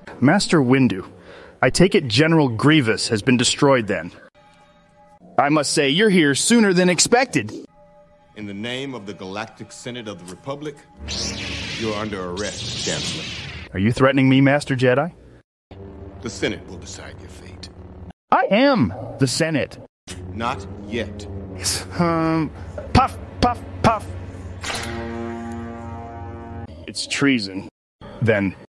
Master Windu, I take it General Grievous has been destroyed then. I must say, you're here sooner than expected. In the name of the Galactic Senate of the Republic, you're under arrest, Chancellor. Are you threatening me, Master Jedi? The Senate will decide your fate. I am the Senate. Not yet. Puff, puff, puff. It's treason. Then